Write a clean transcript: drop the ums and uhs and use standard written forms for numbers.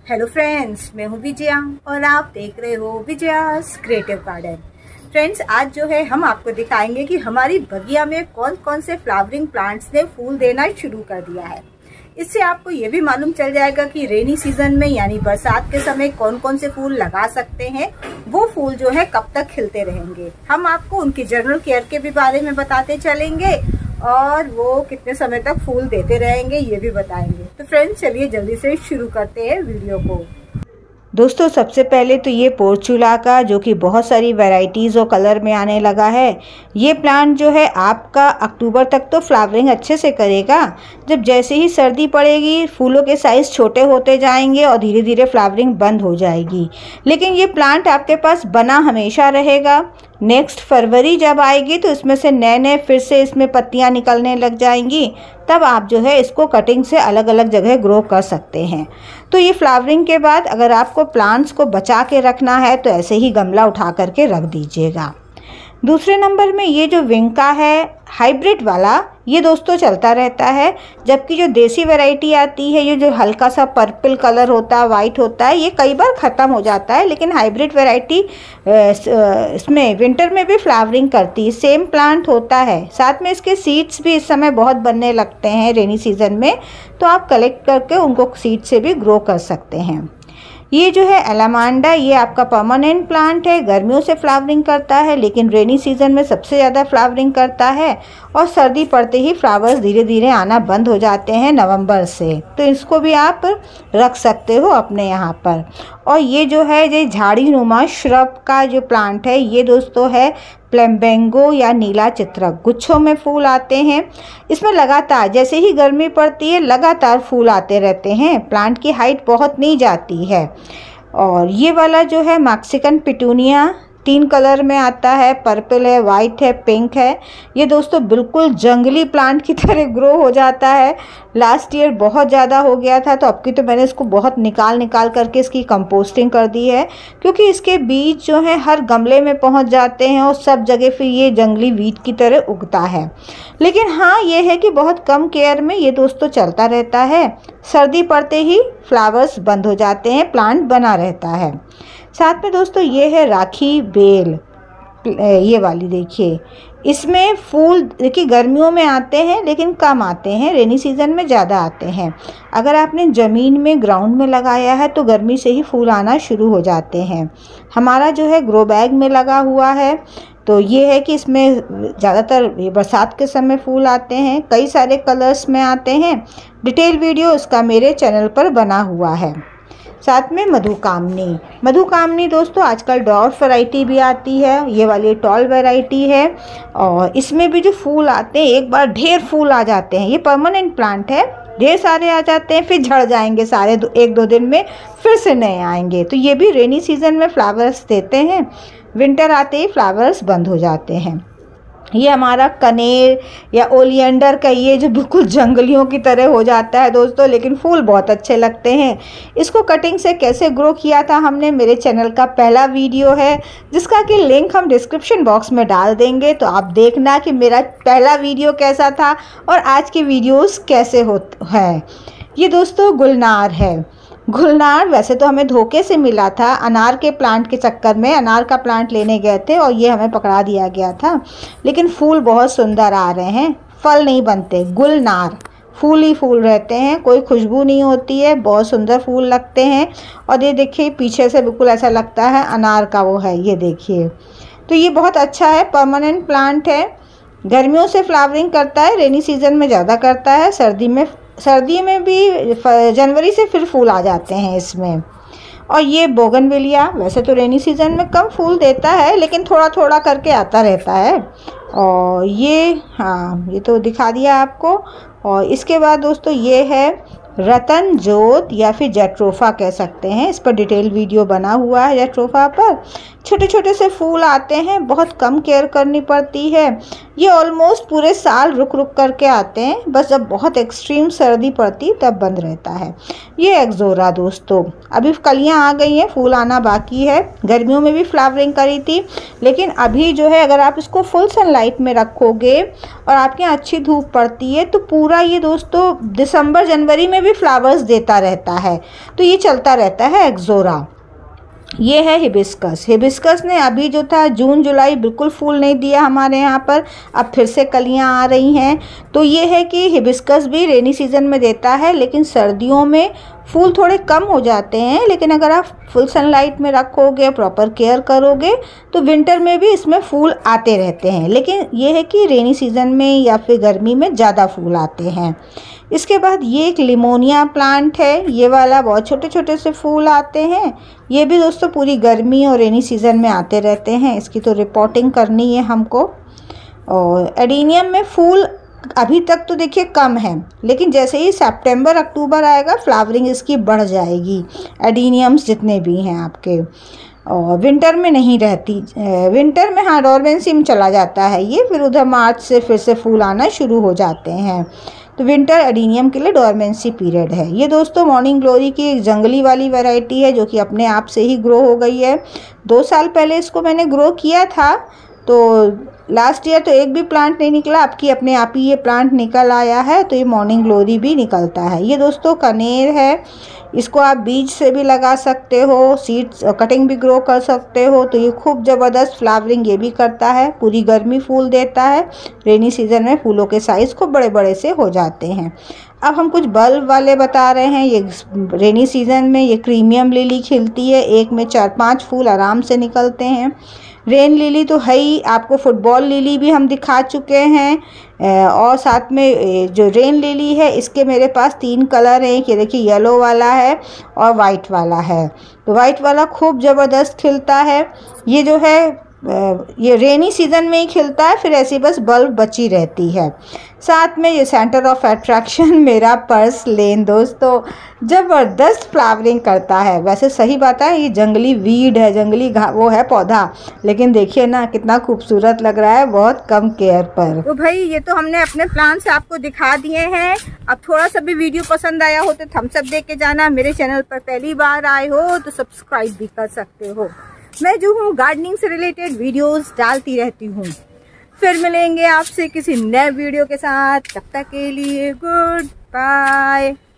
Hello friends, मैं हूँ विजया और आप देख रहे हो विजयास क्रिएटिव गार्डन। फ्रेंड्स, आज जो है हम आपको दिखाएंगे कि हमारी बगिया में कौन कौन से फ्लावरिंग प्लांट्स ने फूल देना शुरू कर दिया है। इससे आपको ये भी मालूम चल जाएगा कि रेनी सीजन में यानी बरसात के समय कौन कौन से फूल लगा सकते हैं। वो फूल जो है कब तक खिलते रहेंगे, हम आपको उनकी जनरल केयर के भी बारे में बताते चलेंगे और वो कितने समय तक फूल देते रहेंगे ये भी बताएंगे। तो फ्रेंड्स, चलिए जल्दी से शुरू करते हैं वीडियो को। दोस्तों, सबसे पहले तो ये पोर्चुला का, जो कि बहुत सारी वैरायटीज़ और कलर में आने लगा है। ये प्लांट जो है आपका अक्टूबर तक तो फ्लावरिंग अच्छे से करेगा। जब जैसे ही सर्दी पड़ेगी फूलों के साइज़ छोटे होते जाएंगे और धीरे धीरे फ्लावरिंग बंद हो जाएगी। लेकिन ये प्लांट आपके पास बना हमेशा रहेगा। नेक्स्ट फरवरी जब आएगी तो इसमें से नए नए फिर से इसमें पत्तियां निकलने लग जाएंगी। तब आप जो है इसको कटिंग से अलग अलग जगह ग्रो कर सकते हैं। तो ये फ्लावरिंग के बाद अगर आपको प्लांट्स को बचा के रखना है तो ऐसे ही गमला उठा करके रख दीजिएगा। दूसरे नंबर में ये जो विंका है हाइब्रिड वाला, ये दोस्तों चलता रहता है। जबकि जो देसी वैरायटी आती है, ये जो हल्का सा पर्पल कलर होता है, वाइट होता है, ये कई बार ख़त्म हो जाता है। लेकिन हाइब्रिड वैरायटी इसमें विंटर में भी फ्लावरिंग करती है। सेम प्लांट होता है, साथ में इसके सीड्स भी इस समय बहुत बनने लगते हैं रेनी सीजन में। तो आप कलेक्ट करके उनको सीड से भी ग्रो कर सकते हैं। ये जो है एलामांडा, ये आपका परमानेंट प्लांट है। गर्मियों से फ्लावरिंग करता है लेकिन रेनी सीजन में सबसे ज़्यादा फ्लावरिंग करता है और सर्दी पड़ते ही फ्लावर्स धीरे धीरे आना बंद हो जाते हैं नवंबर से। तो इसको भी आप रख सकते हो अपने यहाँ पर। और ये जो है ये झाड़ी नुमा श्रब का जो प्लांट है, ये दोस्तों है प्लम्बेंगो या नीला चित्रक। गुच्छों में फूल आते हैं। इसमें लगातार जैसे ही गर्मी पड़ती है लगातार फूल आते रहते हैं। प्लांट की हाइट बहुत नहीं जाती है। और ये वाला जो है मैक्सिकन पिटूनिया 3 कलर में आता है, पर्पल है, वाइट है, पिंक है। ये दोस्तों बिल्कुल जंगली प्लांट की तरह ग्रो हो जाता है। लास्ट ईयर बहुत ज़्यादा हो गया था तो अब की तो मैंने इसको बहुत निकाल करके इसकी कंपोस्टिंग कर दी है, क्योंकि इसके बीज जो हैं हर गमले में पहुंच जाते हैं और सब जगह फिर ये जंगली वीट की तरह उगता है। लेकिन हाँ, ये है कि बहुत कम केयर में ये दोस्तों चलता रहता है। सर्दी पड़ते ही फ्लावर्स बंद हो जाते हैं, प्लांट बना रहता है। साथ में दोस्तों ये है राखी बेल, ये वाली देखिए। इसमें फूल देखिए गर्मियों में आते हैं लेकिन कम आते हैं, रेनी सीजन में ज़्यादा आते हैं। अगर आपने ज़मीन में ग्राउंड में लगाया है तो गर्मी से ही फूल आना शुरू हो जाते हैं। हमारा जो है ग्रो बैग में लगा हुआ है, तो ये है कि इसमें ज़्यादातर बरसात के समय फूल आते हैं। कई सारे कलर्स में आते हैं। डिटेल वीडियो इसका मेरे चैनल पर बना हुआ है। साथ में मधुकामनी दोस्तों आजकल डॉर्फ वैरायटी भी आती है। ये वाली टॉल वैरायटी है और इसमें भी जो फूल आते हैं एक बार ढेर फूल आ जाते हैं। ये परमानेंट प्लांट है, ढेर सारे आ जाते हैं फिर झड़ जाएंगे सारे 1-2 दिन में, फिर से नए आएंगे। तो ये भी रेनी सीजन में फ्लावर्स देते हैं, विंटर आते ही फ्लावर्स बंद हो जाते हैं। ये हमारा कनेर या ओलियंडर का, ये जो बिल्कुल जंगलियों की तरह हो जाता है दोस्तों, लेकिन फूल बहुत अच्छे लगते हैं। इसको कटिंग से कैसे ग्रो किया था हमने, मेरे चैनल का पहला वीडियो है जिसका कि लिंक हम डिस्क्रिप्शन बॉक्स में डाल देंगे। तो आप देखना कि मेरा पहला वीडियो कैसा था और आज के वीडियोस कैसे हैं। ये दोस्तों गुलनार है। गुलनार वैसे तो हमें धोखे से मिला था, अनार के प्लांट के चक्कर में अनार का प्लांट लेने गए थे और ये हमें पकड़ा दिया गया था। लेकिन फूल बहुत सुंदर आ रहे हैं, फल नहीं बनते। गुलनार फूल ही फूल रहते हैं, कोई खुशबू नहीं होती है, बहुत सुंदर फूल लगते हैं। और ये देखिए पीछे से बिल्कुल ऐसा लगता है अनार का वो है, ये देखिए। तो ये बहुत अच्छा है, परमानेंट प्लांट है। गर्मियों से फ्लावरिंग करता है, रेनी सीजन में ज़्यादा करता है। सर्दी में भी जनवरी से फिर फूल आ जाते हैं इसमें। और ये बोगनविलिया वैसे तो रेनी सीजन में कम फूल देता है लेकिन थोड़ा थोड़ा करके आता रहता है। और ये हाँ, ये तो दिखा दिया आपको। और इसके बाद दोस्तों ये है रतन जोत या फिर जैट्रोफा कह सकते हैं। इस पर डिटेल वीडियो बना हुआ है। जैट्रोफा पर छोटे छोटे से फूल आते हैं, बहुत कम केयर करनी पड़ती है। ये ऑलमोस्ट पूरे साल रुक रुक करके आते हैं, बस जब बहुत एक्सट्रीम सर्दी पड़ती तब बंद रहता है। ये एक्सोरा दोस्तों, अभी कलियां आ गई हैं, फूल आना बाकी है। गर्मियों में भी फ्लावरिंग करी थी, लेकिन अभी जो है अगर आप इसको फुल सनलाइट में रखोगे और आपके यहाँ अच्छी धूप पड़ती है तो पूरा ये दोस्तों दिसंबर जनवरी में भी फ्लावर्स देता रहता है। तो ये चलता रहता है एक्सोरा। ये है हिबिस्कस। हिबिस्कस ने अभी जो था जून जुलाई बिल्कुल फूल नहीं दिया हमारे यहाँ पर, अब फिर से कलियाँ आ रही हैं। तो ये है कि हिबिस्कस भी रेनी सीजन में देता है, लेकिन सर्दियों में फूल थोड़े कम हो जाते हैं। लेकिन अगर आप फुल सनलाइट में रखोगे, प्रॉपर केयर करोगे तो विंटर में भी इसमें फूल आते रहते हैं। लेकिन ये है कि रेनी सीजन में या फिर गर्मी में ज़्यादा फूल आते हैं। इसके बाद ये एक लिमोनिया प्लांट है, ये वाला बहुत छोटे छोटे से फूल आते हैं। ये भी दोस्तों पूरी गर्मी और रेनी सीजन में आते रहते हैं। इसकी तो रिपोर्टिंग करनी है हमको। और एडेनियम में फूल अभी तक तो देखिए कम है, लेकिन जैसे ही सितंबर अक्टूबर आएगा फ्लावरिंग इसकी बढ़ जाएगी। एडेनियम्स जितने भी हैं आपके, और विंटर में नहीं रहती। विंटर में हाँ डोरमेंसी में चला जाता है ये, फिर उधर मार्च से फिर से फूल आना शुरू हो जाते हैं। तो विंटर एडेनियम के लिए डोरमेंसी पीरियड है। ये दोस्तों मॉर्निंग ग्लोरी की एक जंगली वाली वैरायटी है जो कि अपने आप से ही ग्रो हो गई है। 2 साल पहले इसको मैंने ग्रो किया था, तो लास्ट ईयर तो एक भी प्लांट नहीं निकला, अब की अपने आप ही ये प्लांट निकल आया है। तो ये मॉर्निंग ग्लोरी भी निकलता है। ये दोस्तों कनेर है, इसको आप बीज से भी लगा सकते हो, सीड्स कटिंग भी ग्रो कर सकते हो। तो ये खूब ज़बरदस्त फ्लावरिंग ये भी करता है, पूरी गर्मी फूल देता है। रेनी सीजन में फूलों के साइज़ खूब बड़े बड़े से हो जाते हैं। अब हम कुछ बल्ब वाले बता रहे हैं। ये रेनी सीजन में ये क्रीमियम लिली खिलती है, एक में 4-5 फूल आराम से निकलते हैं। रेन लिली तो है ही, आपको फुटबॉल लिली भी हम दिखा चुके हैं। और साथ में जो रेन लिली है इसके मेरे पास 3 कलर हैं। ये देखिए येलो वाला है और वाइट वाला है। तो वाइट वाला खूब ज़बरदस्त खिलता है। ये जो है ये रेनी सीजन में ही खिलता है, फिर ऐसी बस बल्ब बची रहती है। साथ में ये सेंटर ऑफ अट्रैक्शन मेरा पर्स लेन दोस्तों ज़बरदस्त फ्लावरिंग करता है। वैसे सही बात है, ये जंगली वीड है, जंगली वो है पौधा, लेकिन देखिए ना कितना खूबसूरत लग रहा है बहुत कम केयर पर। तो भाई ये तो हमने अपने प्लांट्स आपको दिखा दिए हैं। अब थोड़ा सा भी वीडियो पसंद आया हो तो थम्स अप दे के जाना। मेरे चैनल पर पहली बार आए हो तो सब्सक्राइब भी कर सकते हो। मैं जो हूँ गार्डनिंग से रिलेटेड वीडियोस डालती रहती हूँ। फिर मिलेंगे आपसे किसी नए वीडियो के साथ, तब तक के लिए गुड बाय।